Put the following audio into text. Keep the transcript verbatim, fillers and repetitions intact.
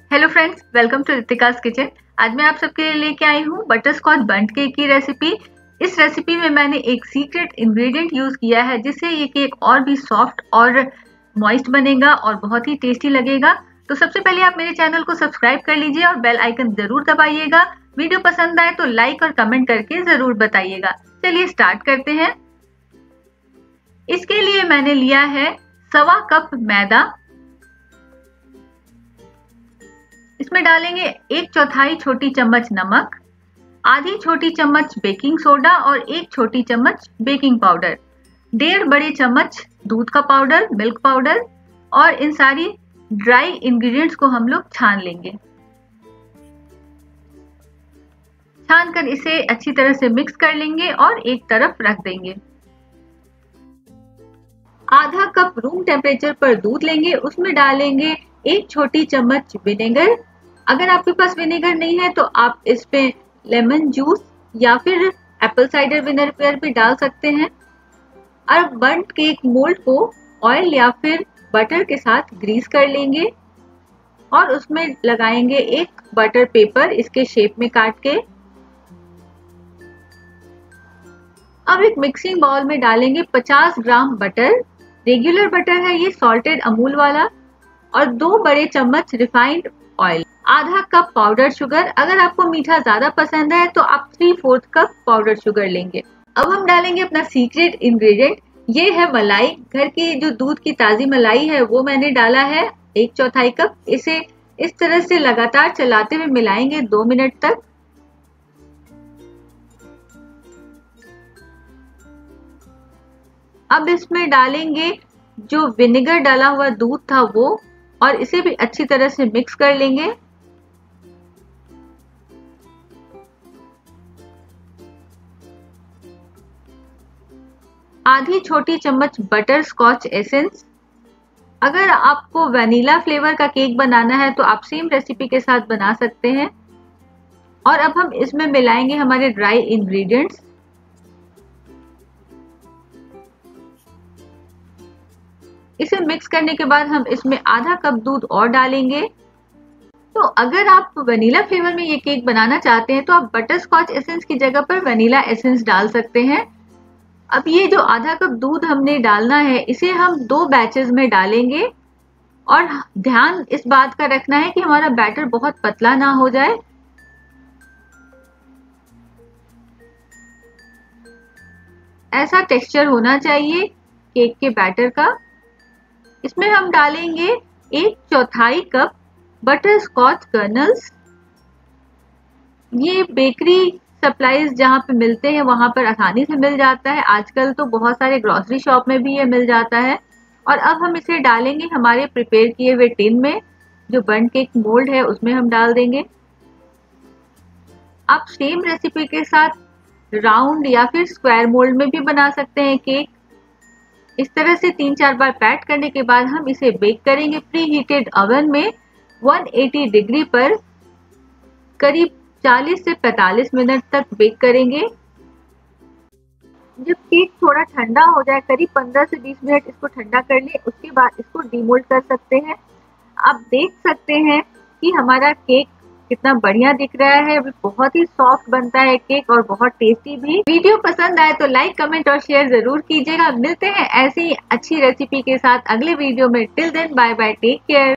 Hello friends, welcome to Ritika's kitchen. आज मैं आप सबके लिए लेके आई हूँ बटर स्कॉच बंट केक की रेसिपी। इस रेसिपी में मैंने एक सीक्रेट इंग्रेडिएंट यूज किया है जिससे ये केक और भी सॉफ्ट और मॉइस्ट बनेगा और बहुत ही टेस्टी लगेगा। तो सबसे पहले आप मेरे चैनल को सब्सक्राइब कर लीजिए और बेल आइकन जरूर दबाइएगा। वीडियो पसंद आए तो लाइक और कमेंट करके जरूर बताइएगा। चलिए स्टार्ट करते हैं। इसके लिए मैंने लिया है सवा कप मैदा। इसमें डालेंगे एक चौथाई छोटी चम्मच नमक, आधी छोटी चम्मच बेकिंग सोडा और एक छोटी चम्मच बेकिंग पाउडर, डेढ़ बड़े चम्मच दूध का पाउडर मिल्क पाउडर और इन सारी ड्राई इंग्रेडिएंट्स को हम लोग छान लेंगे। छान कर इसे अच्छी तरह से मिक्स कर लेंगे और एक तरफ रख देंगे। आधा कप रूम टेम्परेचर पर दूध लेंगे, उसमें डालेंगे एक छोटी चम्मच विनेगर। अगर आपके पास विनेगर नहीं है तो आप इस पे लेमन जूस या फिर एप्पल साइडर विनेगर भी डाल सकते हैं। और बंट केक मोल्ड को ऑयल या फिर बटर के साथ ग्रीस कर लेंगे और उसमें लगाएंगे एक बटर पेपर इसके शेप में काट के। अब एक मिक्सिंग बाउल में डालेंगे पचास ग्राम बटर। रेगुलर बटर है ये, सॉल्टेड अमूल वाला, और दो बड़े चम्मच रिफाइंड ऑयल। आधा कप पाउडर शुगर। अगर आपको मीठा ज्यादा पसंद है तो आप three fourth cup powder sugar लेंगे। अब हम डालेंगे अपना सीक्रेट इंग्रेडिएंट, ये है मलाई। घर की जो दूध की ताजी मलाई है वो मैंने डाला है एक चौथाई कप। इसे इस तरह से लगातार चलाते हुए मिलाएंगे दो मिनट तक। अब इसमें डालेंगे जो विनेगर डाला हुआ दूध था वो, और इसे भी अच्छी तरह से मिक्स कर लेंगे। आधी छोटी चम्मच बटर स्कॉच एसेंस। अगर आपको वनीला फ्लेवर का केक बनाना है तो आप सेम रेसिपी के साथ बना सकते हैं। और अब हम इसमें मिलाएंगे हमारे ड्राई इंग्रेडिएंट्स। इसे मिक्स करने के बाद हम इसमें आधा कप दूध और डालेंगे। तो अगर आप वनीला फ्लेवर में ये केक बनाना चाहते हैं तो आप बटर स्कॉच एसेंस की जगह पर वनीला एसेंस डाल सकते हैं। अब ये जो आधा कप दूध हमने डालना है इसे हम दो बैचेस में डालेंगे और ध्यान इस बात का रखना है कि हमारा बैटर बहुत पतला ना हो जाए। ऐसा टेक्सचर होना चाहिए केक के बैटर का। इसमें हम डालेंगे एक चौथाई कप बटर स्कॉच कर्नल्स। ये बेकरी सप्लाईज जहाँ पे मिलते हैं वहां पर आसानी से मिल जाता है। आजकल तो बहुत सारे ग्रोसरी शॉप में भी ये मिल जाता है। और अब हम इसे डालेंगे हमारे प्रिपेयर किए हुए टिन में, जो बंट केक मोल्ड है उसमें हम डाल देंगे। आप सेम रेसिपी के साथ राउंड या फिर स्क्वायर मोल्ड में भी बना सकते हैं केक। इस तरह से तीन चार बार पैट करने के बाद हम इसे बेक करेंगे प्री हीटेड ओवन में एक सौ अस्सी डिग्री पर करीब चालीस से पैंतालीस मिनट तक बेक करेंगे। जब केक थोड़ा ठंडा हो जाए, करीब पंद्रह से बीस मिनट इसको ठंडा कर लिए, उसके बाद इसको डीमोल्ड कर सकते हैं। आप देख सकते हैं कि हमारा केक कितना बढ़िया दिख रहा है। बहुत ही सॉफ्ट बनता है केक और बहुत टेस्टी भी। वीडियो पसंद आए तो लाइक कमेंट और शेयर जरूर कीजिएगा। मिलते हैं ऐसी अच्छी रेसिपी के साथ अगले वीडियो में। Till then bye bye, take care.